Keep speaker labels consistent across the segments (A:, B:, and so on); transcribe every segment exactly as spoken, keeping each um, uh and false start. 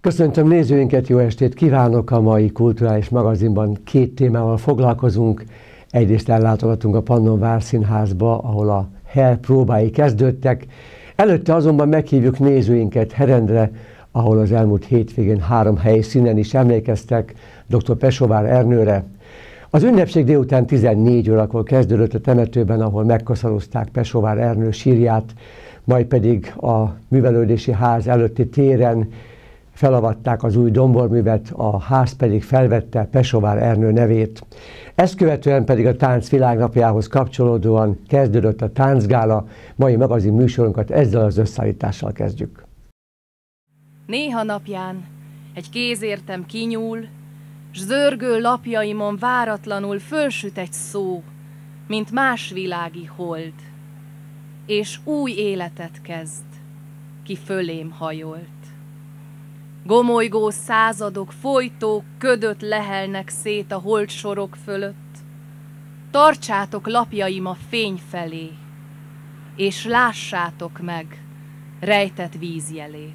A: Köszöntöm nézőinket, jó estét kívánok! A mai Kulturális Magazinban két témával foglalkozunk. Egyrészt ellátogatunk a Pannon Várszínházba, ahol a Hell próbái kezdődtek. Előtte azonban meghívjuk nézőinket Herendre, ahol az elmúlt hétvégén három helyszínen is emlékeztek dr. Pesovár Ernőre. Az ünnepség délután tizennégy órakor kezdődött a temetőben, ahol megkoszorúzták Pesovár Ernő sírját, majd pedig a művelődési ház előtti téren felavatták az új domborművet, a ház pedig felvette Pesovár Ernő nevét. Ezt követően pedig a Tánc Világnapjához kapcsolódóan kezdődött a táncgála. Mai magazin műsorunkat ezzel az összeállítással kezdjük.
B: Néha napján egy kézértem kinyúl, s zörgő lapjaimon váratlanul fölsüt egy szó, mint más világi hold, és új életet kezd, ki fölém hajolt. Gomolygó századok folytó ködöt lehelnek szét a holdsorok fölött. Tartsátok lapjaim a fény felé, és lássátok meg rejtett vízjelét.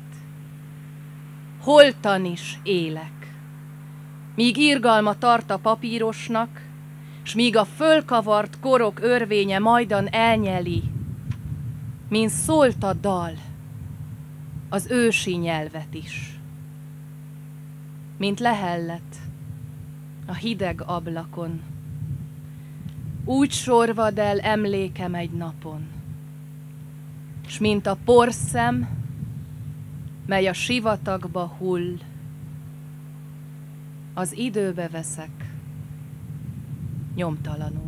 B: Holtan is élek, míg irgalma tart a papírosnak, s míg a fölkavart korok örvénye majdan elnyeli, mint szólt a dal, az ősi nyelvet is. Mint lehellet a hideg ablakon, úgy sorvad el emlékem egy napon, s mint a porszem, mely a sivatagba hull, az időbe veszek nyomtalanul.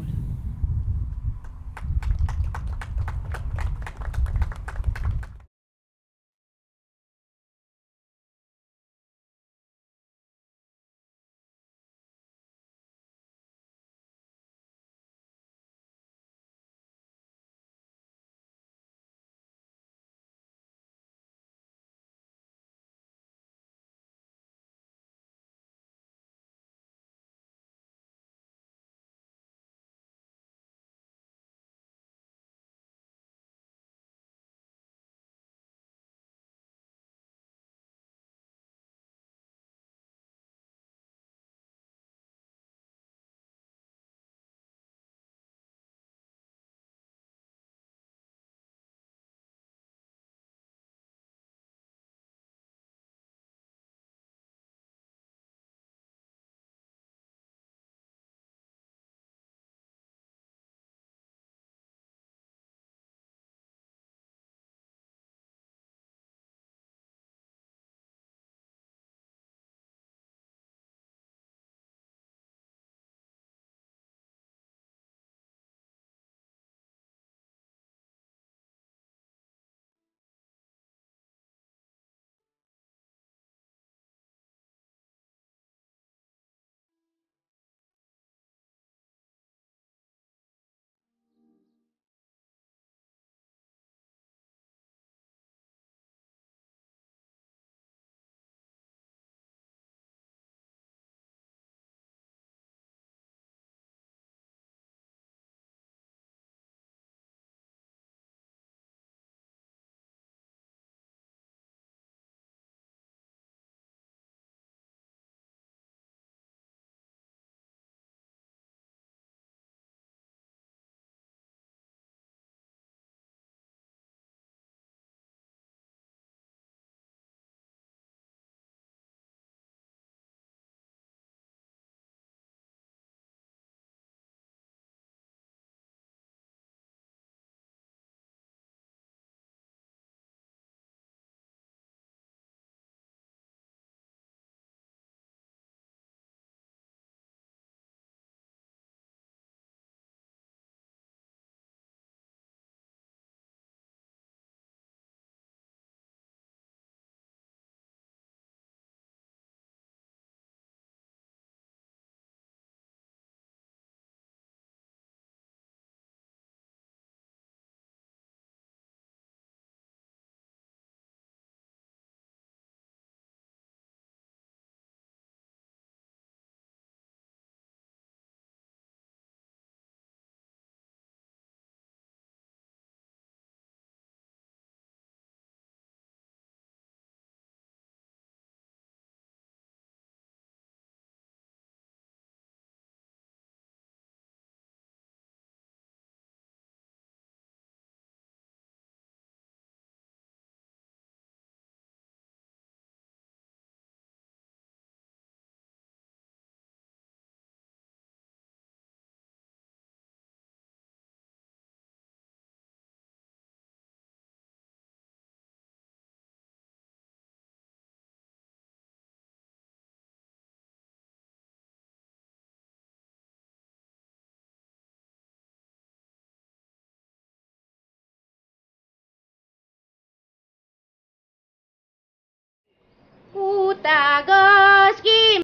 C: tágas ki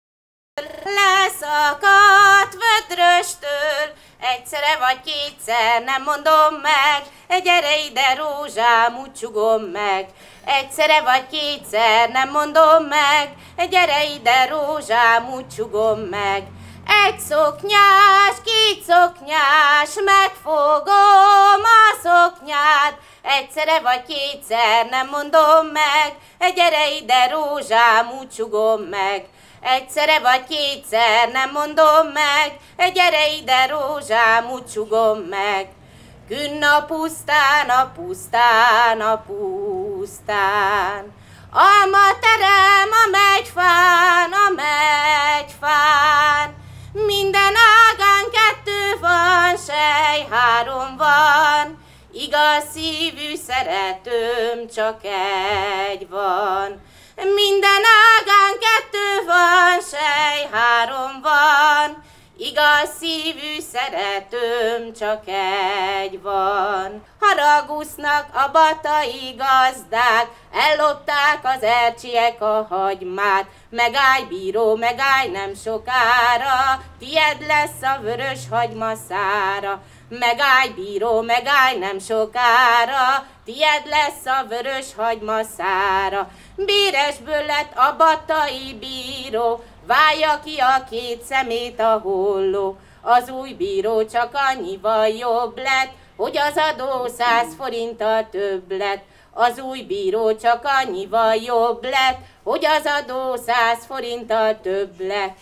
C: leszakadt vödröstől, egyszerre vagy kétszer, nem mondom meg, gyere ide rózsám, úgy csugom meg. Egyszerre vagy kétszer, nem mondom meg, gyere ide rózsám, úgy csugom meg. Egy szoknyás, két szoknyás, megfogom a szoknyát. Egyszerre vagy kétszer, nem mondom meg, gyere ide rózsám, úgy csugom meg. Egyszerre vagy kétszer, nem mondom meg, gyere ide rózsám, úgy csugom meg. Künn a pusztán, a pusztán, a pusztán. Alma terem a megyfán, a megyfán. Minden ágán kettő van, sej három van. Igaz szívű szeretőm csak egy van. Minden ágán kettő van, sej három van. Igaz szívű szeretőm csak egy van. Haragusznak a batai gazdák, ellopták az ercsiek a hagymát. Megállj bíró, megállj nem sokára, tied lesz a vörös hagyma szára. Megállj bíró, megállj nem sokára, tied lesz a vörös hagyma szára. Béresből lett a batai bíró, válja ki a két szemét a holló. Az új bíró csak annyival jobb lett, hogy az adó száz forinttal több lett. Az új bíró csak annyival jobb lett, hogy az adó száz forinttal több lett.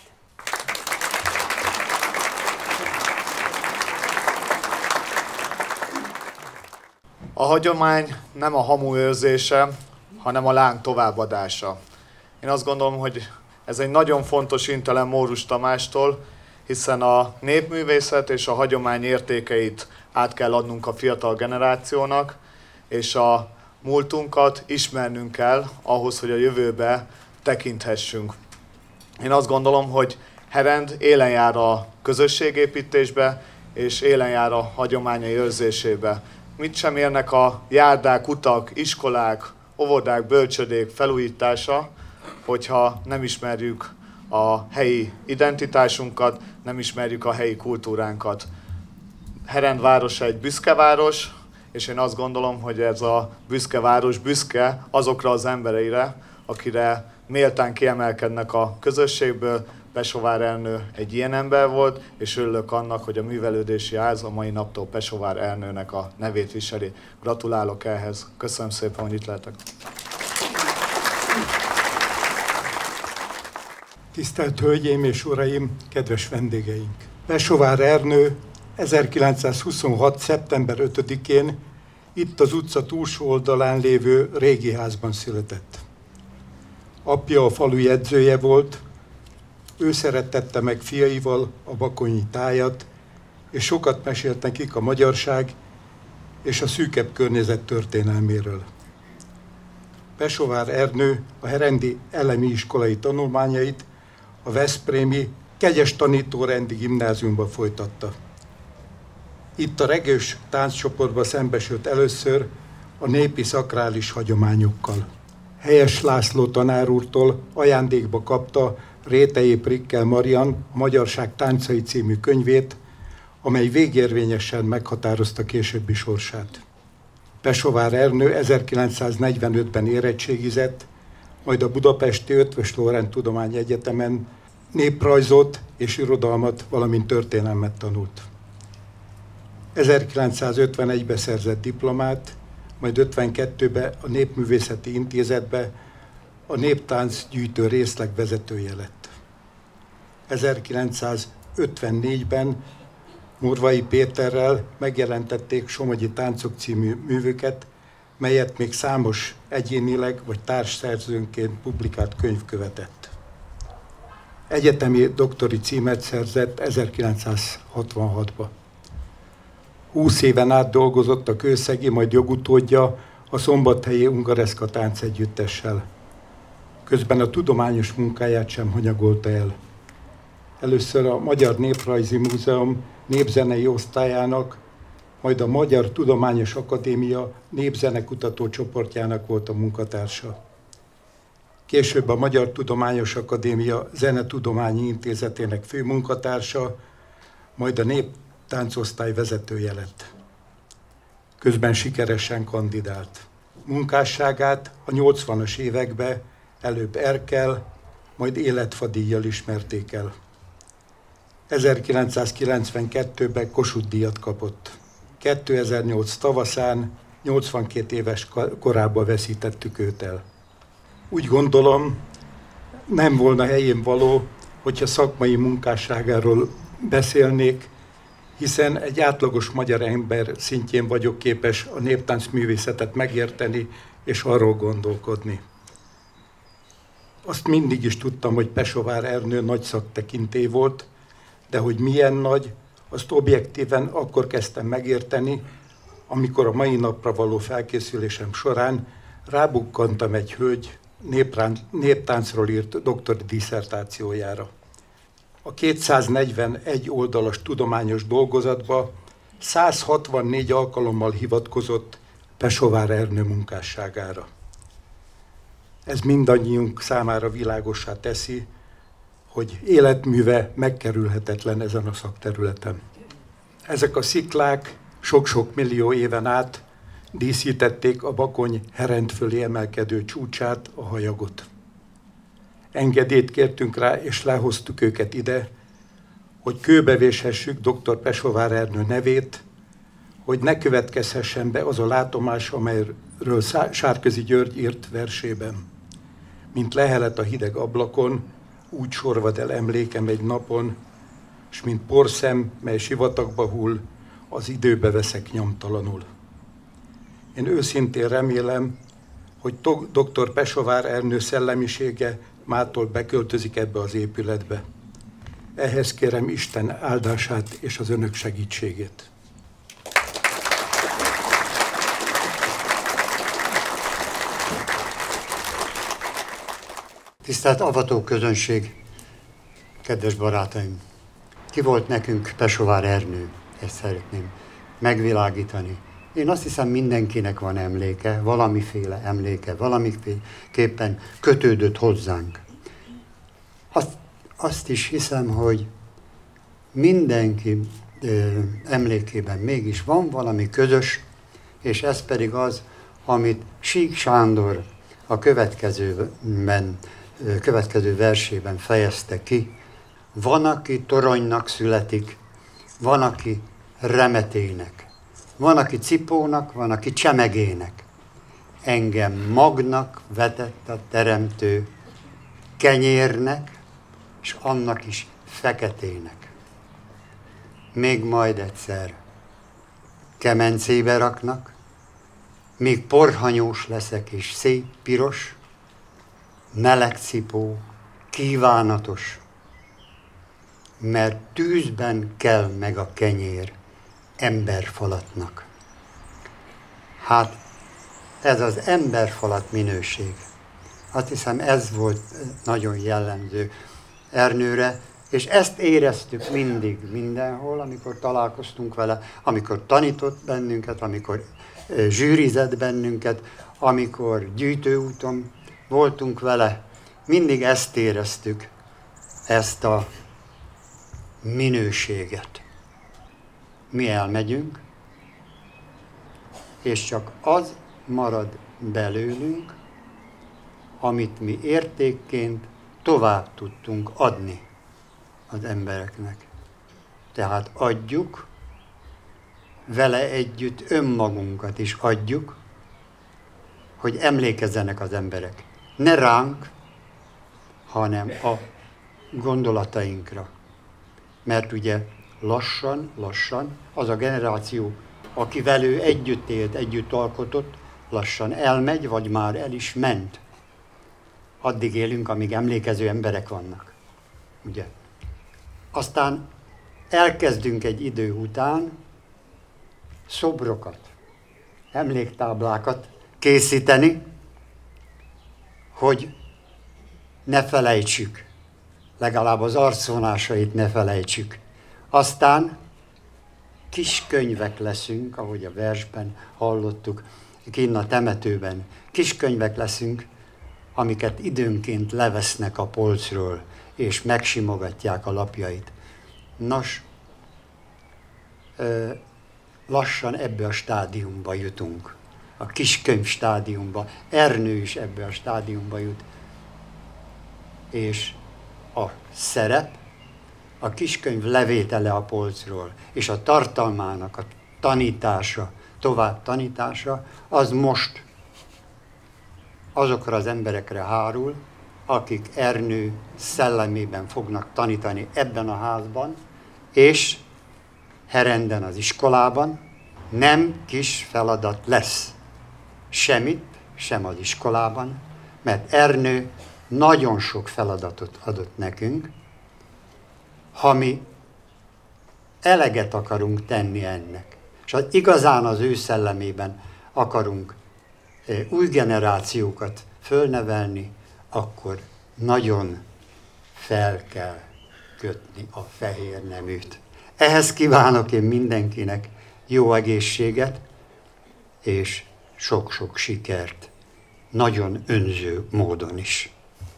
D: A hagyomány nem a hamu őrzése, hanem a láng továbbadása. Én azt gondolom, hogy ez egy nagyon fontos intelem Móros Tamástól, hiszen a népművészet és a hagyomány értékeit át kell adnunk a fiatal generációnak, és a múltunkat ismernünk kell ahhoz, hogy a jövőbe tekinthessünk. Én azt gondolom, hogy Herend élen jár a közösségépítésbe, és élen jár a hagyományai őrzésébe. Mit sem érnek a járdák, utak, iskolák, óvodák, bölcsödék felújítása, hogyha nem ismerjük a helyi identitásunkat, nem ismerjük a helyi kultúránkat. Herend városa egy büszke város, és én azt gondolom, hogy ez a büszke város büszke azokra az embereire, akire méltán kiemelkednek a közösségből. Pesovár Ernő egy ilyen ember volt, és örülök annak, hogy a művelődési ház a mai naptól Pesovár Ernőnek a nevét viseli. Gratulálok ehhez. Köszönöm szépen, hogy itt lehetek.
E: Tisztelt Hölgyeim és Uraim, kedves vendégeink! Pesovár Ernő ezerkilencszázhuszonhat. szeptember ötödikén itt az utca túlsó oldalán lévő régi házban született. Apja a falu jegyzője volt, ő szerettette meg fiaival a bakonyi tájat, és sokat mesélt nekik a magyarság és a szűkebb környezet történelméről. Pesovár Ernő a herendi elemi iskolai tanulmányait a veszprémi Kegyes Tanítórendi Gimnáziumban folytatta. Itt a regős tánccsoportban szembesült először a népi szakrális hagyományokkal. Helyes László tanár úrtól ajándékba kapta Rétei Prikkel Marian a Magyarság táncai című könyvét, amely végérvényesen meghatározta későbbi sorsát. Pesovár Ernő ezerkilencszáznegyvenötben érettségizett, majd a budapesti Eötvös Loránd Tudományegyetemen néprajzot és irodalmat, valamint történelmet tanult. ezerkilencszázötvenegyben szerzett diplomát, majd ötvenkettőben a Népművészeti Intézetbe a néptánc gyűjtő részleg vezetője lett. ezerkilencszázötvennégyben Morvai Péterrel megjelentették Somogyi Táncok című művüket, melyet még számos egyénileg vagy társszerzőnként publikált könyv követett. Egyetemi doktori címet szerzett ezerkilencszázhatvanhatban. Húsz éven át dolgozott a kőszegi, majd jogutódja a szombathelyi Ungareszka táncegyüttessel. Közben a tudományos munkáját sem hanyagolta el. Először a Magyar Néprajzi Múzeum népzenei osztályának, majd a Magyar Tudományos Akadémia népzenekutató csoportjának volt a munkatársa. később a Magyar Tudományos Akadémia Zenetudományi Intézetének főmunkatársa, majd a néptáncosztály vezetője lett. Közben sikeresen kandidált. Munkásságát a nyolcvanas években előbb Erkel, majd Életfa-díjjal ismerték el. ezerkilencszázkilencvenkettőben Kossuth-díjat kapott. kétezer-nyolc tavaszán, nyolcvankét éves korában veszítettük őt el. Úgy gondolom, nem volna helyén való, hogyha szakmai munkásságáról beszélnék, hiszen egy átlagos magyar ember szintjén vagyok képes a néptáncművészetet megérteni és arról gondolkodni. Azt mindig is tudtam, hogy Pesovár Ernő nagy szaktekintély volt, de hogy milyen nagy, azt objektíven akkor kezdtem megérteni, amikor a mai napra való felkészülésem során rábukkantam egy hölgy néptáncról írt doktori disszertációjára. A kétszáznegyvenegy oldalas tudományos dolgozatba száz hatvannégy alkalommal hivatkozott Pesovár Ernő munkásságára. Ez mindannyiunk számára világossá teszi, hogy életműve megkerülhetetlen ezen a szakterületen. Ezek a sziklák sok-sok millió éven át díszítették a Bakony Herend fölé emelkedő csúcsát, a Hajagot. Engedélyt kértünk rá, és lehoztuk őket ide, hogy kőbevéshessük dr. Pesovár Ernő nevét, hogy ne következhessen be az a látomás, amelyről Sárközi György írt versében. Mint lehelet a hideg ablakon, úgy sorvad el emlékem egy napon, s mint porszem, mely sivatagba hull, az időbe veszek nyomtalanul. Én őszintén remélem, hogy dr. Pesovár Ernő szellemisége mától beköltözik ebbe az épületbe. Ehhez kérem Isten áldását és az önök segítségét.
F: Tisztelt avató közönség, kedves barátaim! Ki volt nekünk Pesovár Ernő? Ezt szeretném megvilágítani. Én azt hiszem, mindenkinek van emléke, valamiféle emléke, valamiképpen kötődött hozzánk. Azt, azt is hiszem, hogy mindenki ö, emlékében mégis van valami közös, és ez pedig az, amit Sík Sándor a következőben, ö, következő versében fejezte ki. Van, aki toronynak születik, van, aki remetének. Van, aki cipónak, van, aki csemegének. Engem magnak vetett a teremtő, kenyérnek, és annak is feketének. Még majd egyszer kemencébe raknak, míg porhanyós leszek és szép piros, melegcipó, kívánatos, mert tűzben kell meg a kenyér emberfalatnak. Hát ez az emberfalat minőség. Azt hiszem, ez volt nagyon jellemző Ernőre, és ezt éreztük mindig, mindenhol, amikor találkoztunk vele, amikor tanított bennünket, amikor zsűrizett bennünket, amikor gyűjtőúton voltunk vele, mindig ezt éreztük, ezt a minőséget. Mi elmegyünk, és csak az marad belőlünk, amit mi értékként tovább tudtunk adni az embereknek. Tehát adjuk, vele együtt önmagunkat is adjuk, hogy emlékezzenek az emberek. Ne ránk, hanem a gondolatainkra. Mert ugye lassan, lassan az a generáció, akivel ő együtt élt, együtt alkotott, lassan elmegy, vagy már el is ment. Addig élünk, amíg emlékező emberek vannak. Ugye? Aztán elkezdünk egy idő után szobrokat, emléktáblákat készíteni, hogy ne felejtsük, legalább az arcvonásait ne felejtsük. Aztán kis könyvek leszünk, ahogy a versben hallottuk, kinn a temetőben, kis könyvek leszünk, amiket időnként levesznek a polcról, és megsimogatják a lapjait. Nos, lassan ebbe a stádiumba jutunk, a kiskönyv stádiumba. Ernő is ebbe a stádiumba jut. És a szerep, a kiskönyv levétele a polcról, és a tartalmának a tanítása, tovább tanítása, az most azokra az emberekre hárul, akik Ernő szellemében fognak tanítani ebben a házban, és Herenden az iskolában. Nem kis feladat lesz semmit, sem az iskolában, mert Ernő nagyon sok feladatot adott nekünk. Ha mi eleget akarunk tenni ennek, és az igazán az ő szellemében akarunk új generációkat fölnevelni, akkor nagyon fel kell kötni a fehér neműt. Ehhez kívánok én mindenkinek jó egészséget, és sok-sok sikert, nagyon önző módon is.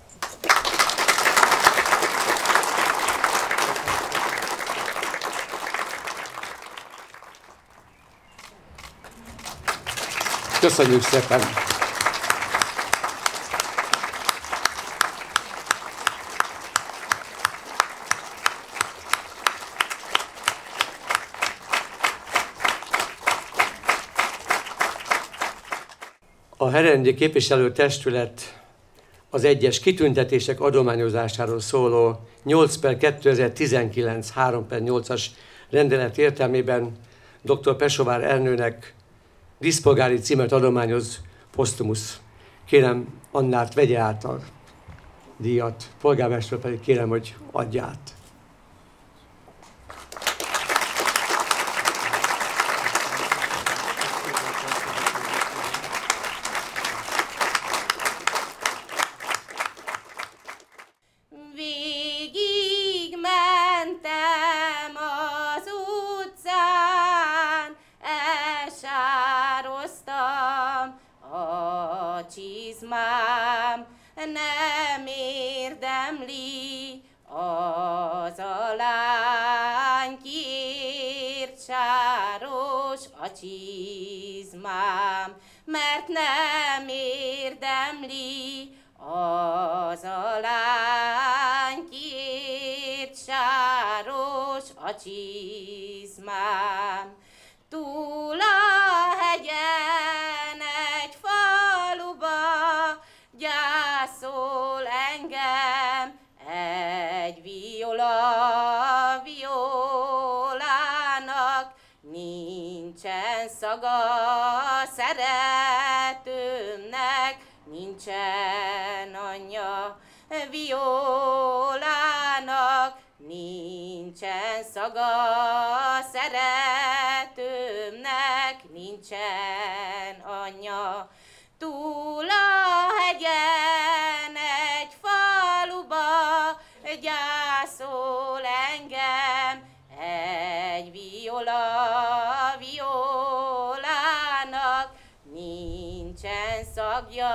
A: Köszönjük szépen! A herendi képviselőtestület az egyes kitüntetések adományozásáról szóló nyolc per kétezer-tizenkilenc három per nyolcas rendelet értelmében dr. Pesovár Ernőnek díszpolgári címet adományoz posztumusz. Kérem, Annárt vegye át a díjat, polgármester pedig kérem, hogy adja át.
C: Végig mentem az utcán, elsároztam a csizmám, nem érdemli az a lány, kiért sáros a csizmám, mert nem érdemli az a lány, kiért sáros a csizmám. Túl a hegyen egy faluba gyászol engem egy viola, violának nincsen szaga, szeretőmnek nincsen anyja, violának nincsen szaga, szeretőmnek nincsen anyja. Túl a hegyen egy faluba gyászol engem egy viola, violának nincsen szagja,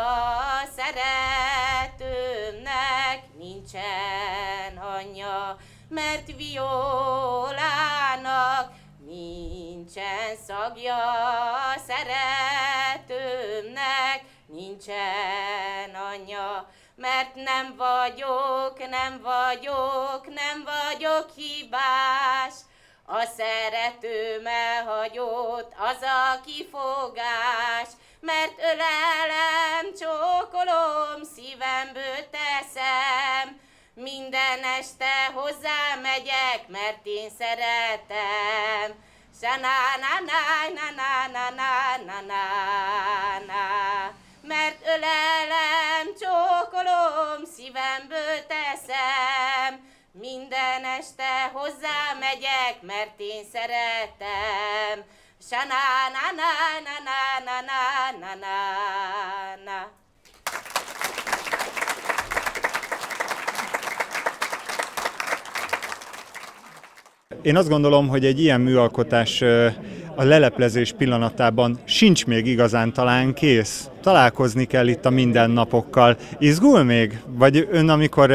C: szeretőmnek nincsen anyja, mert violának nincsen szagja, szeretőmnek nincsen anyja, mert nem vagyok, nem vagyok, nem vagyok hibás, a szeretőm elhagyott, az a kifogás, mert ölelem, csókolom, szívemből teszem, minden este hozzá megyek, mert én szeretem. Sa-na-na-na-na-na-na-na-na-na, mert ölelem, csókolom, szívemből teszem, minden este hozzá megyek, mert én szeretem. Sa-na-na-na-na-na-na-na-na.
G: Én azt gondolom, hogy egy ilyen műalkotás a leleplezés pillanatában sincs még igazán talán kész. Találkozni kell itt a mindennapokkal. Izgul még? Vagy ön, amikor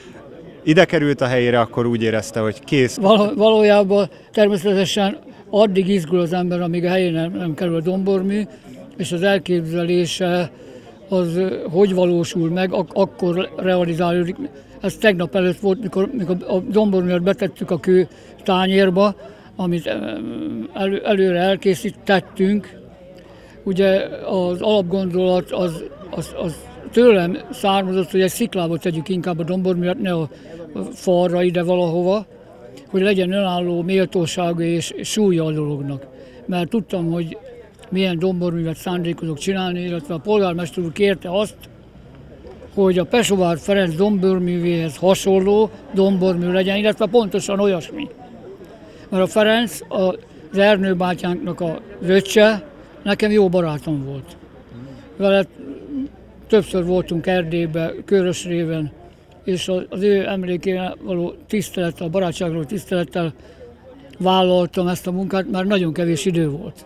G: ide került a helyére, akkor úgy érezte, hogy kész?
H: Val- valójában természetesen addig izgul az ember, amíg a helyén nem, nem kerül a dombormű, és az elképzelése az hogy valósul meg, ak- akkor realizálódik. Ez tegnap előtt volt, mikor, mikor a domborművet betettük a kő tányérba, amit elő, előre elkészítettünk. Ugye az alapgondolat az, az, az tőlem származott, hogy egy sziklába tegyük inkább a domborművet, ne a falra ide valahova, hogy legyen önálló méltósága és súlya a dolognak. Mert tudtam, hogy milyen domborművet szándékozok csinálni, illetve a polgármester úr kérte azt, hogy a Pesovár Ferenc domborművéhez hasonló dombormű legyen, illetve pontosan olyasmi. Mert a Ferenc, az Ernő bátyánknak a öccse, nekem jó barátom volt. Vele többször voltunk Erdélyben, Körösréven, és az ő emlékére való tisztelettel, a barátságról tisztelettel vállaltam ezt a munkát, mert nagyon kevés idő volt.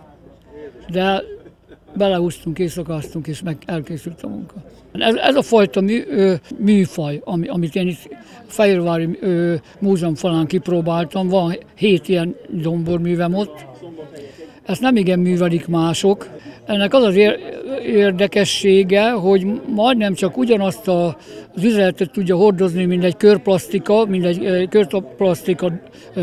H: De belehúztunk, éjszakáztunk, és meg elkészült a munka. Ez, ez a fajta mű, ö, műfaj, ami, amit én itt Fehérvári ö, múzeum falán kipróbáltam, van hét ilyen domborművem ott. Ezt nem igen művelik mások. Ennek az az érdekessége, hogy majdnem csak ugyanazt a, az üzenetet tudja hordozni, mint egy körplasztika, mint egy körplasztika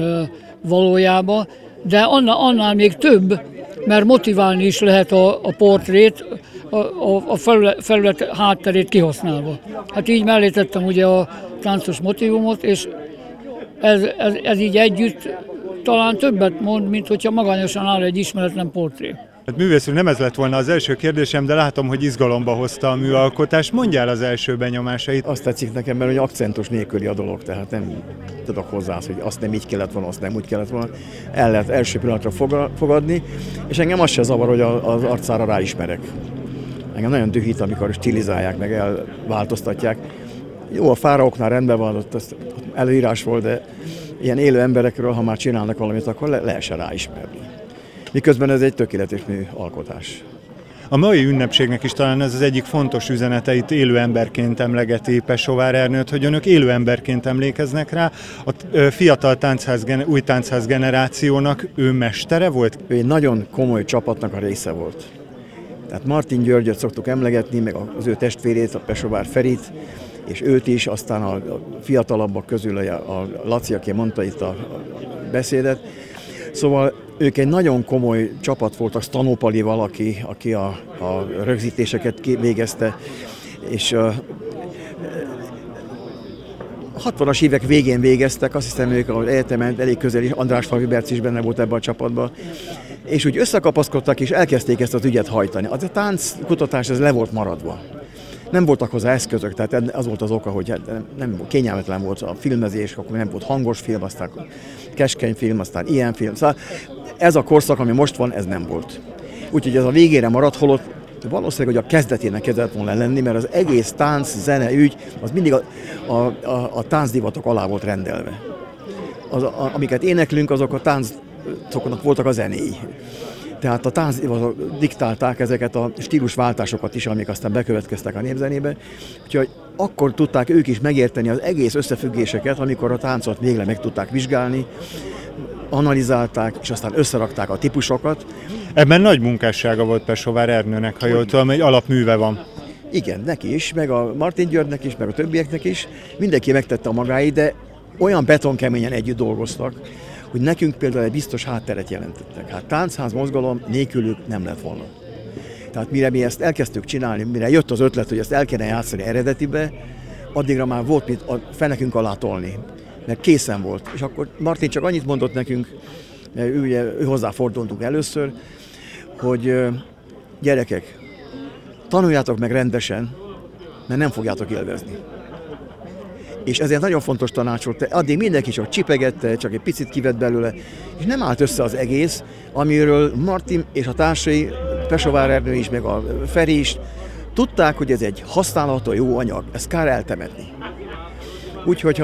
H: valójában, de annál, annál még több, mert motiválni is lehet a, a portrét, a, a felület, felület hátterét kihasználva. Hát így mellé tettem ugye a táncos motívumot, és ez, ez, ez így együtt talán többet mond, mint hogyha magányosan áll egy ismeretlen portré.
G: Hát művész úr, nem ez lett volna az első kérdésem, de látom, hogy izgalomba hozta a műalkotást. Mondjál az első benyomásait.
I: Azt tetszik nekem, mert hogy akcentus nélküli a dolog, tehát nem tudok hozzá, hogy azt nem így kellett volna, azt nem úgy kellett volna. El lehet első pillanatra fogadni, és engem az se zavar, hogy az arcára ráismerek. Engem nagyon dühít, amikor stilizálják, meg elváltoztatják. Jó, a fáraóknál rendben van, ott az előírás volt, de ilyen élő emberekről, ha már csinálnak valamit, akkor le lehessen ráismerni. Miközben ez egy tökéletes műalkotás.
G: A mai ünnepségnek is talán ez az egyik fontos üzenete, itt élő emberként emlegeti Pesovár Ernőt, hogy önök élő emberként emlékeznek rá. A fiatal táncház, új táncház generációnak ő mestere volt?
I: Ő egy nagyon komoly csapatnak a része volt. Tehát Martin Györgyöt szoktuk emlegetni, meg az ő testvérét, a Pesovár Ferit, és őt is, aztán a fiatalabbak közül a Laci, aki mondta itt a beszédet. Szóval ők egy nagyon komoly csapat voltak, Stanopalival, aki, aki a, a rögzítéseket végezte, és a hatvanas évek végén végeztek, azt hiszem ők az egyetemen elég közel is, András Faviberc is benne volt ebben a csapatban, és úgy összekapaszkodtak, és elkezdték ezt az ügyet hajtani. Az a tánckutatás ez le volt maradva. Nem voltak hozzá eszközök, tehát az volt az oka, hogy nem kényelmetlen volt a filmezés, akkor nem volt hangos film, aztán keskeny film, aztán ilyen film. Szóval ez a korszak, ami most van, ez nem volt. Úgyhogy ez a végére maradt, holott valószínűleg, hogy a kezdetének kezdett volna lenni, mert az egész tánc, zene, ügy, az mindig a, a, a, a táncdivatok alá volt rendelve. Az, a, amiket éneklünk, azok a táncoknak voltak a zenéi. Tehát a táncdivatok diktálták ezeket a stílusváltásokat is, amik aztán bekövetkeztek a népzenébe. Úgyhogy akkor tudták ők is megérteni az egész összefüggéseket, amikor a táncot végre meg tudták vizsgálni, analizálták, és aztán összerakták a típusokat.
G: Ebben nagy munkássága volt Pesovár Ernőnek, ha jól tudom, egy alapműve van.
I: Igen, neki is, meg a Martin Györgynek is, meg a többieknek is. Mindenki megtette a magáit, de olyan betonkeményen együtt dolgoztak, hogy nekünk például egy biztos hátteret jelentettek. Hát táncház mozgalom nélkülük nem lett volna. Tehát mire mi ezt elkezdtük csinálni, mire jött az ötlet, hogy ezt el kéne játszani eredetibe, addigra már volt mit a fenekünk alá tolni, mert készen volt. És akkor Martin csak annyit mondott nekünk, ő, ugye, ő hozzáfordultunk először, hogy gyerekek, tanuljátok meg rendesen, mert nem fogjátok élvezni. És ezért nagyon fontos tanács volt, addig mindenki csak csipegette, csak egy picit kivett belőle, és nem állt össze az egész, amiről Martin és a társai, Pesovár Ernő is, meg a Feri is tudták, hogy ez egy használható jó anyag, ezt kár eltemetni. Úgyhogy ha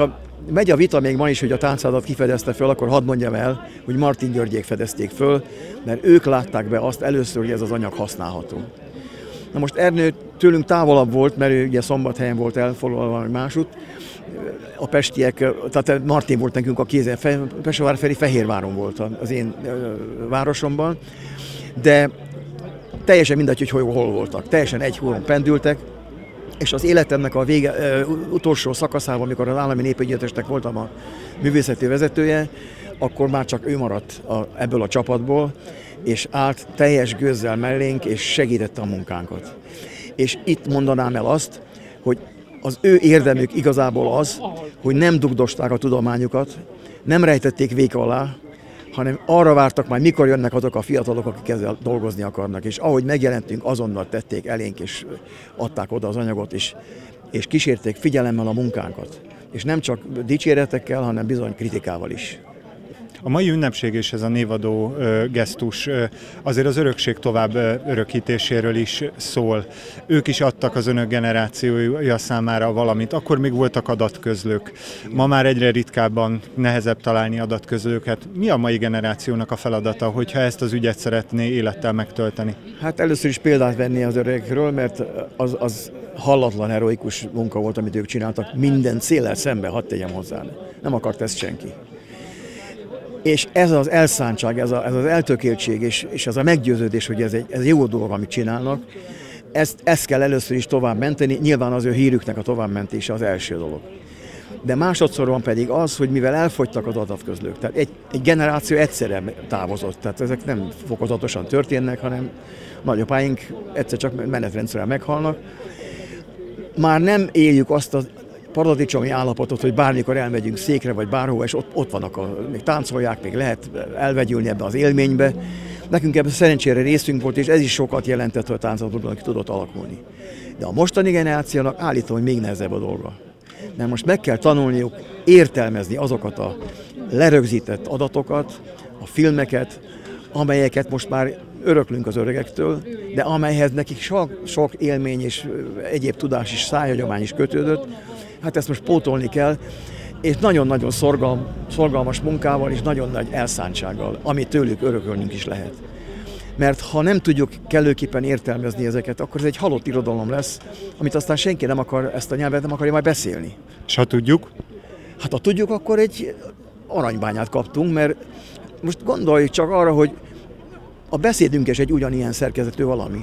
I: megy a vita még ma is, hogy a táncádat kifedezte föl, akkor hadd mondjam el, hogy Martin Györgyék fedezték föl, mert ők látták be azt először, hogy ez az anyag használható. Na most Ernő tőlünk távolabb volt, mert ő ugye Szombathelyen volt elfoglalva, vagy másút. A pestiek, tehát Martin volt nekünk a kézen, Pestvárferi Fehérváron volt az én városomban, de teljesen mindegy, hogy hol, hol voltak. Teljesen egy húron pendültek, és az életemnek a vége, utolsó szakaszában, amikor az állami népegyüttesnek voltam a művészeti vezetője, akkor már csak ő maradt a, ebből a csapatból, és állt teljes gőzzel mellénk, és segítette a munkánkat. És itt mondanám el azt, hogy az ő érdemük igazából az, hogy nem dugdosták a tudományukat, nem rejtették véka alá, hanem arra vártak majd, mikor jönnek azok a fiatalok, akik ezzel dolgozni akarnak. És ahogy megjelentünk, azonnal tették elénk, és adták oda az anyagot, és, és kísérték figyelemmel a munkánkat. És nem csak dicséretekkel, hanem bizony kritikával is.
G: A mai ünnepség és ez a névadó ö, gesztus ö, azért az örökség tovább ö, örökítéséről is szól. Ők is adtak az önök generációja számára valamit. Akkor még voltak adatközlők. Ma már egyre ritkábban nehezebb találni adatközlőket. Mi a mai generációnak a feladata, hogyha ezt az ügyet szeretné élettel megtölteni?
I: Hát először is példát venni az öregekről, mert az, az hallatlan heroikus munka volt, amit ők csináltak. Minden céllel szembe, hadd tegyem hozzá. Nem akart ezt senki. És ez az elszántság, ez, a, ez az eltökéltség, és, és ez a meggyőződés, hogy ez egy, ez egy jó dolog, amit csinálnak, ezt, ezt kell először is tovább menteni, nyilván az ő hírüknek a továbbmentése az első dolog. De másodszorban pedig az, hogy mivel elfogytak az adatközlők, tehát egy, egy generáció egyszerre távozott, tehát ezek nem fokozatosan történnek, hanem nagyapáink egyszer csak menetrendszerűen meghalnak. Már nem éljük azt az paradicsomi állapotot, hogy bármikor elmegyünk székre, vagy bárhol, és ott, ott vannak, a, még táncolják, még lehet elvegyülni ebbe az élménybe. Nekünk ebben szerencsére részünk volt, és ez is sokat jelentett, hogy a táncotban tudott alakulni. De a mostani generációnak állítom, hogy még nehezebb a dolga. Mert most meg kell tanulniuk értelmezni azokat a lerögzített adatokat, a filmeket, amelyeket most már öröklünk az öregektől, de amelyhez nekik sok, sok élmény és egyéb tudás és szájhagyomány is kötődött. Hát ezt most pótolni kell, és nagyon-nagyon szorgalm, szorgalmas munkával és nagyon nagy elszántsággal, amit tőlük örökölnünk is lehet. Mert ha nem tudjuk kellőképpen értelmezni ezeket, akkor ez egy halott irodalom lesz, amit aztán senki nem akar, ezt a nyelvet nem akarja majd beszélni.
G: És ha tudjuk?
I: Hát ha tudjuk, akkor egy aranybányát kaptunk, mert most gondolj csak arra, hogy a beszédünk is egy ugyanilyen szerkezetű valami.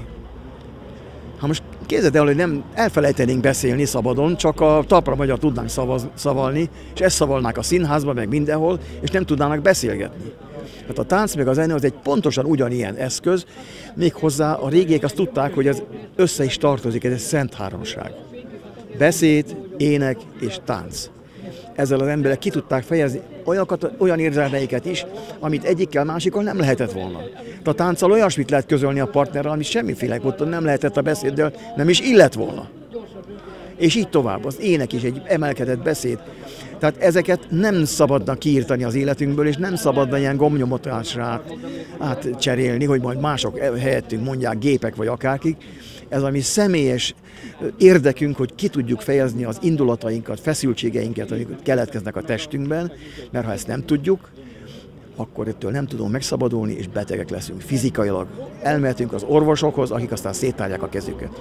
I: Ha most képzeld el, hogy nem elfelejtenénk beszélni szabadon, csak a talpra magyar tudnánk szavaz, szavalni, és ezt szavalnák a színházban, meg mindenhol, és nem tudnának beszélgetni. Hát a tánc meg a zene az egy pontosan ugyanilyen eszköz, méghozzá a régiek azt tudták, hogy ez össze is tartozik, ez egy szent háromság. Beszéd, ének és tánc. Ezzel az emberek ki tudták fejezni olyanokat, olyan érzelmeiket is, amit egyikkel, másikkal nem lehetett volna. A tánccal olyasmit lehet közölni a partnerrel, ami semmiféle módon nem lehetett a beszéddel, nem is illett volna. És így tovább, az ének is egy emelkedett beszéd. Tehát ezeket nem szabadna kiírtani az életünkből, és nem szabadna ilyen gomnyomotásra átcserélni, hogy majd mások helyettünk mondják, gépek vagy akárkik. Ez a mi személyes érdekünk, hogy ki tudjuk fejezni az indulatainkat, feszültségeinket, amik keletkeznek a testünkben, mert ha ezt nem tudjuk, akkor ettől nem tudunk megszabadulni, és betegek leszünk fizikailag. Elmehetünk az orvosokhoz, akik aztán széttárják a kezüket.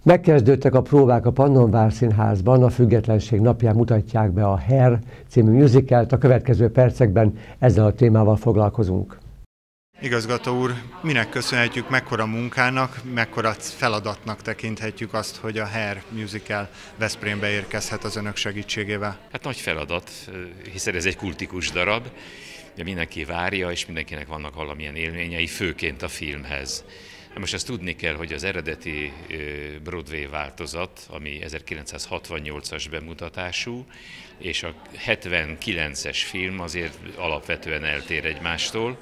A: Megkezdődtek a próbák a Pannonvár Színházban, a Függetlenség napján mutatják be a Hair című musicalt, a következő percekben ezzel a témával foglalkozunk.
G: Igazgató úr, minek köszönhetjük, mekkora munkának, mekkora feladatnak tekinthetjük azt, hogy a Hair musical Veszprémbe érkezhet az önök segítségével?
J: Hát nagy feladat, hiszen ez egy kultikus darab, de mindenki várja, és mindenkinek vannak valamilyen élményei, főként a filmhez. Most azt tudni kell, hogy az eredeti Broadway változat, ami ezerkilencszázhatvannyolcas bemutatású, és a hetvenkilences film azért alapvetően eltér egymástól.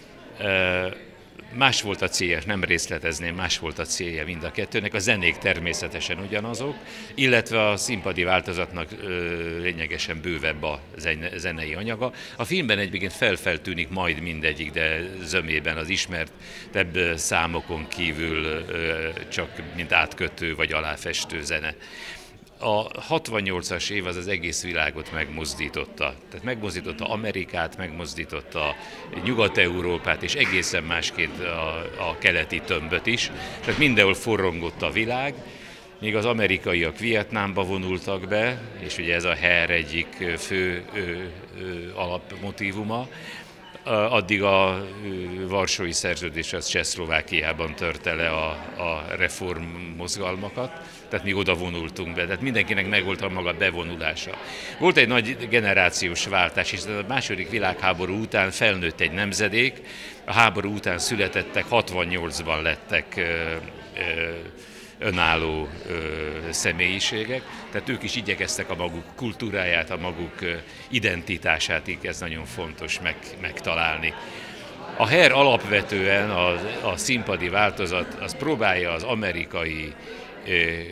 J: Más volt a célja, nem részletezném, más volt a célja mind a kettőnek, a zenék természetesen ugyanazok, illetve a színpadi változatnak lényegesen bővebb a zenei anyaga. A filmben egyébként felfeltűnik majd mindegyik, de zömében az ismertebb számokon kívül csak mint átkötő vagy aláfestő zene. A hatvannyolcas év az az egész világot megmozdította. Tehát megmozdította Amerikát, megmozdította Nyugat-Európát, és egészen másként a, a keleti tömböt is. Tehát mindenhol forrongott a világ, míg az amerikaiak Vietnámba vonultak be, és ugye ez a Hair egyik fő ö, ö, alapmotívuma, addig a Varsói Szerződés az Csehszlovákiában törte le a, a reform mozgalmakat, tehát mi oda vonultunk be, tehát mindenkinek megvolt a maga bevonulása. Volt egy nagy generációs váltás, hiszen a második világháború után felnőtt egy nemzedék, a háború után születettek, hatvannyolcban lettek ö, ö, önálló ö, személyiségek, tehát ők is igyekeztek a maguk kultúráját, a maguk ö, identitását, így ez nagyon fontos meg, megtalálni. A Hair alapvetően a, a színpadi változat, az próbálja az amerikai ö,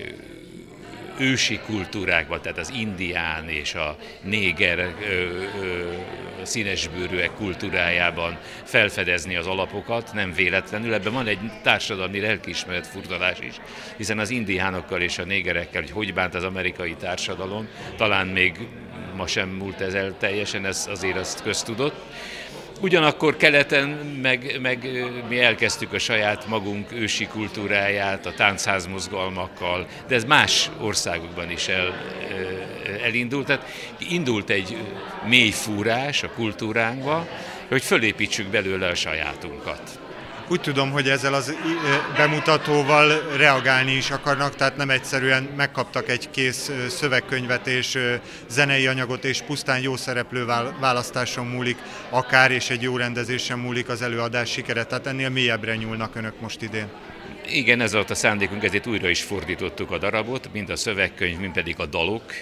J: ősi kultúrákban, tehát az indián és a néger ö, ö, színesbőrűek kultúrájában felfedezni az alapokat, nem véletlenül. Ebben van egy társadalmi lelkiismeret furdalás is, hiszen az indiánokkal és a négerekkel, hogy hogy bánt az amerikai társadalom, talán még ma sem múlt ez el teljesen, ez azért azt köztudott. Ugyanakkor keleten meg, meg mi elkezdtük a saját magunk ősi kultúráját, a táncházmozgalmakkal, de ez más országokban is el, elindult. Tehát indult egy mély fúrás a kultúránkba, hogy fölépítsük belőle a sajátunkat.
G: Úgy tudom, hogy ezzel az bemutatóval reagálni is akarnak, tehát nem egyszerűen megkaptak egy kész szövegkönyvet és zenei anyagot, és pusztán jó szereplő választáson múlik akár, és egy jó rendezésen múlik az előadás sikere, tehát ennél mélyebbre nyúlnak önök most idén.
J: Igen, ez volt a szándékunk, ezért újra is fordítottuk a darabot, mind a szövegkönyv, mind pedig a dalok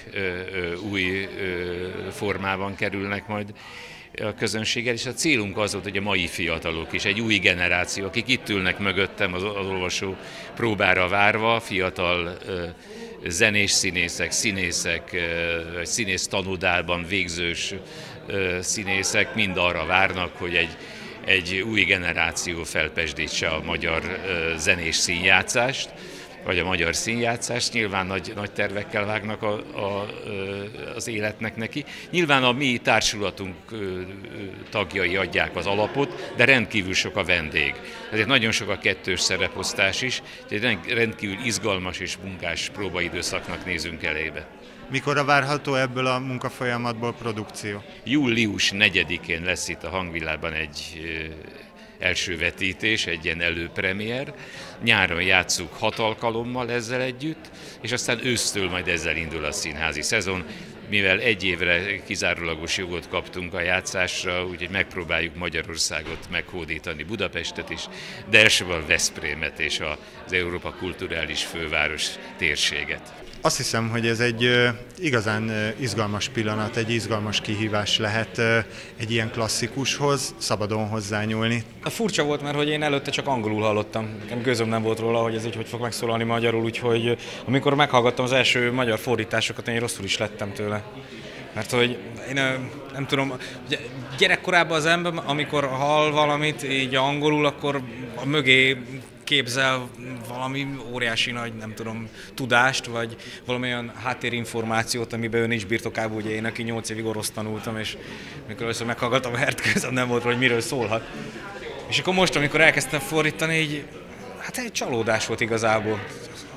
J: új formában kerülnek majd a közönséggel, és a célunk az volt, hogy a mai fiatalok is, egy új generáció, akik itt ülnek mögöttem az, az olvasó próbára várva, fiatal ö, zenés színészek, színészek, ö, színész tanodában végzős ö, színészek mind arra várnak, hogy egy, egy új generáció felpesdítse a magyar ö, zenés színjátszást, vagy a magyar színjátszást, nyilván nagy, nagy tervekkel vágnak a, a, az életnek neki. Nyilván a mi társulatunk tagjai adják az alapot, de rendkívül sok a vendég. Ezért nagyon sok a kettős szereposztás is, egy rendkívül izgalmas és munkás próbaidőszaknak nézünk elébe.
G: Mikorra várható ebből a munkafolyamatból produkció?
J: július negyedikén lesz itt a Hangvillában egy első vetítés, egy ilyen előpremiér. Nyáron játsszuk hat alkalommal ezzel együtt, és aztán ősztől majd ezzel indul a színházi szezon. Mivel egy évre kizárólagos jogot kaptunk a játszásra, úgyhogy megpróbáljuk Magyarországot meghódítani, Budapestet is, de elsősorban Veszprémet és az Európa kulturális főváros térséget.
G: Azt hiszem, hogy ez egy igazán izgalmas pillanat, egy izgalmas kihívás lehet egy ilyen klasszikushoz, szabadon hozzányúlni.
K: Furcsa volt, mert hogy én előtte csak angolul hallottam. Nekem gőzöm nem volt róla, hogy ez így hogy fog megszólalni magyarul, úgyhogy amikor meghallgattam az első magyar fordításokat, én rosszul is lettem tőle. Mert hogy én nem tudom, gyerekkorában az ember, amikor hall valamit így angolul, akkor a mögé képzel valami óriási nagy, nem tudom, tudást, vagy valamilyen háttérinformációt, amiben ő nincs birtokában, ugye én, aki nyolc évig orosz tanultam, és amikor először meghallgattam a Hairt, közben nem volt, hogy miről szólhat. És akkor most, amikor elkezdtem fordítani, így, hát egy csalódás volt igazából. Azt láttam,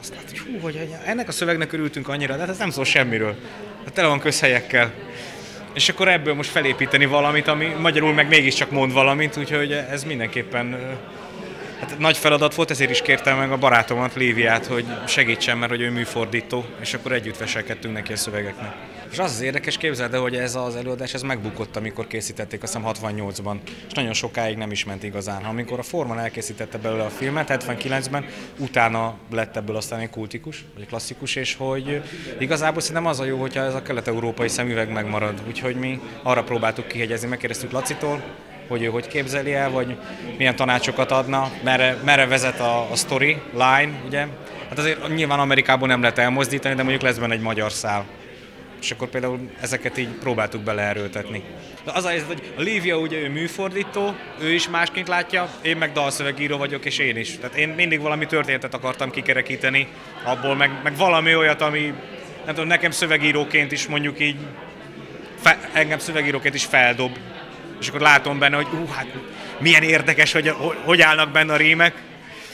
K: hú, hogy ennek a szövegnek örültünk annyira, de hát ez nem szól semmiről. Hát tele van közhelyekkel. És akkor ebből most felépíteni valamit, ami magyarul meg mégiscsak mond valamit, úgyhogy ez mindenképpen hát nagy feladat volt, ezért is kértem meg a barátomat, Léviát, hogy segítsen, mert hogy ő műfordító, és akkor együtt veselkedtünk neki a szövegeknek. És az az érdekes, képzeld el, hogy ez az előadás ez megbukott, amikor készítették, azt hiszem hatvannyolcban, és nagyon sokáig nem is ment igazán. Amikor a Forman elkészítette belőle a filmet, hetvenkilencben, utána lett ebből aztán egy kultikus, vagy klasszikus, és hogy igazából szerintem az a jó, hogyha ez a kelet-európai szemüveg megmarad. Úgyhogy mi arra próbáltuk kihegyezni, megkérdeztük Lacitól, hogy ő hogy képzeli el, vagy milyen tanácsokat adna, merre, merre vezet a, a story, line, ugye? Hát azért nyilván Amerikából nem lehet elmozdítani, de mondjuk lesz benne egy magyar szál. És akkor például ezeket így próbáltuk beleerőltetni. De az a helyzet, hogy a Lívia ugye ő műfordító, ő is másként látja, én meg dalszövegíró vagyok, és én is. Tehát én mindig valami történetet akartam kikerekíteni abból, meg, meg valami olyat, ami nem tudom, nekem szövegíróként is mondjuk így, fe, engem szövegíróként is feldob. És akkor látom benne, hogy uh, hát milyen érdekes, hogy hogy állnak benne a rímek.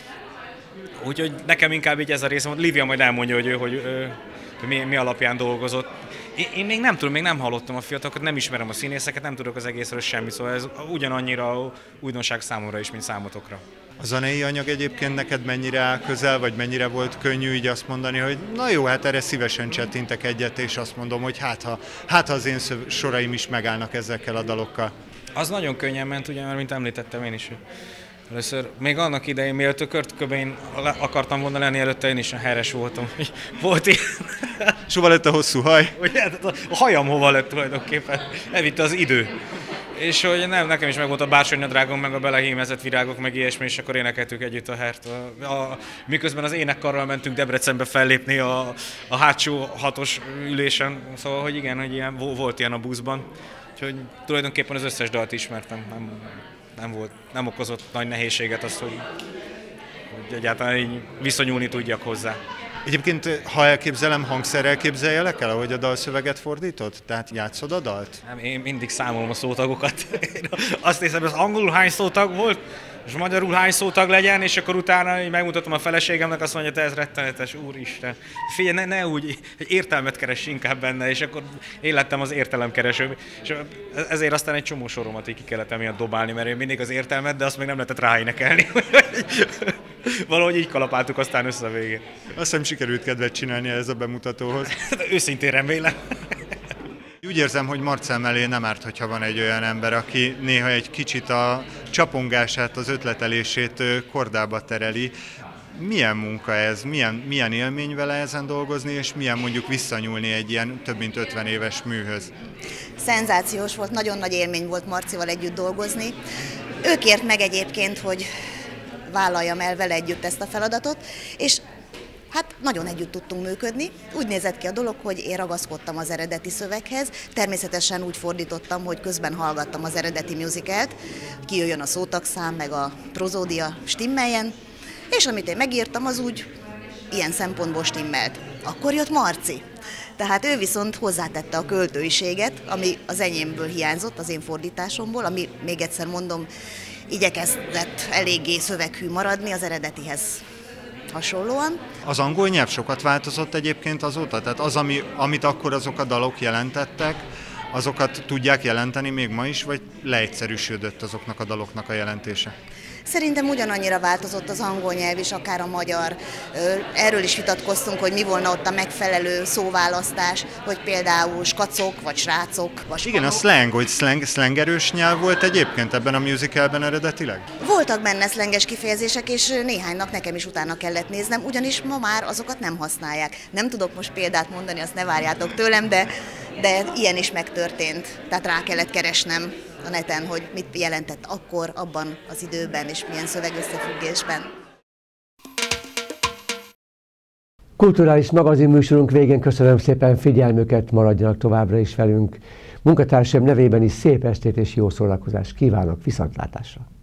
K: Úgyhogy nekem inkább így ez a része, Lívia majd elmondja, hogy ő, hogy, ő, hogy mi, mi alapján dolgozott. Én, én még nem tudom, még nem hallottam a fiatalokat, nem ismerem a színészeket, nem tudok az egészről semmit, szóval ez ugyanannyira újdonság számomra is, mint számotokra.
G: A zenei anyag egyébként neked mennyire áll közel, vagy mennyire volt könnyű így azt mondani, hogy na jó, hát erre szívesen csettintek egyet, és azt mondom, hogy hát ha, hát ha az én soraim is megállnak ezekkel a dalokkal. Az nagyon könnyen ment, ugye, mert mint említettem én is. Először, még annak idején, mielőtt a körtköbén akartam volna lenni, előtte én is a helyes voltam. Volt ilyen. És hova lett a hosszú haj? Ugye, a hajam hova lett tulajdonképpen, elvitte az idő. És hogy nem, nekem is meg volt a bársonynadrágom, meg a belehímezett virágok, meg ilyesmi, és akkor énekeltük együtt a hert. A, a, miközben az énekkarral mentünk Debrecenbe fellépni a, a hátsó hatos ülésen, szóval, hogy igen, hogy ilyen, volt ilyen a buszban. Úgyhogy tulajdonképpen az összes dalt ismertem, nem, nem, volt, nem okozott nagy nehézséget az, hogy, hogy egyáltalán így viszonyulni tudjak hozzá. Egyébként, ha elképzelem, hangszerrel képzeljelek el, ahogy a dalszöveget fordítod? Tehát játszod a dalt? Nem, én mindig számolom a szótagokat. Azt hiszem, hogy az angolul hány szótag volt, és magyarul hány szótag legyen, és akkor utána megmutatom a feleségemnek, azt mondja, te ez rettenetes, úristen. Figyelj, ne, ne úgy, egy értelmet keres inkább benne, és akkor én lettem az értelemkereső. És ezért aztán egy csomó soromat így ki kellett emiatt dobálni, mert én mindig az értelmet, de azt még nem lehetett ráénekelni. Valahogy így kalapáltuk aztán össze a végén. Azt hiszem sikerült kedvet csinálni ez a bemutatóhoz. Őszintén remélem. Úgy érzem, hogy Marcell mellé nem árt, hogyha van egy olyan ember, aki néha egy kicsit a csapongását, az ötletelését kordába tereli. Milyen munka ez? Milyen, milyen élmény vele ezen dolgozni, és milyen mondjuk visszanyúlni egy ilyen több mint ötven éves műhöz?
L: Szenzációs volt, nagyon nagy élmény volt Marcival együtt dolgozni. Ő kért meg egyébként, hogy vállaljam el vele együtt ezt a feladatot, és hát nagyon együtt tudtunk működni. Úgy nézett ki a dolog, hogy én ragaszkodtam az eredeti szöveghez, természetesen úgy fordítottam, hogy közben hallgattam az eredeti musicalt, kijöjjön a szótagszám, meg a prozódia stimmeljen, és amit én megírtam, az úgy ilyen szempontból stimmelt. Akkor jött Marci. Tehát ő viszont hozzátette a költőiséget, ami az enyémből hiányzott, az én fordításomból, ami még egyszer mondom, igyekezett eléggé szöveghű maradni az eredetihez hasonlóan.
G: Az angol nyelv sokat változott egyébként azóta? Tehát az, ami, amit akkor azok a dalok jelentettek, azokat tudják jelenteni még ma is, vagy leegyszerűsödött azoknak a daloknak a jelentése?
L: Szerintem ugyanannyira változott az angol nyelv is, akár a magyar. Erről is vitatkoztunk, hogy mi volna ott a megfelelő szóválasztás, hogy például skacok, vagy srácok, vagy
G: igen, a slang, hogy slang, slangerős nyelv volt egyébként ebben a musicalben eredetileg?
L: Voltak benne szlenges kifejezések, és néhánynak nekem is utána kellett néznem, ugyanis ma már azokat nem használják. Nem tudok most példát mondani, azt ne várjátok tőlem, de, de ilyen is megtörtént. Tehát rá kellett keresnem a neten, hogy mit jelentett akkor, abban az időben, és milyen szövegösszefüggésben.
A: Kulturális magazinműsorunk végén köszönöm szépen figyelmüket, maradjanak továbbra is velünk. Munkatársam nevében is szép estét és jó szórakozást kívánok, viszontlátásra!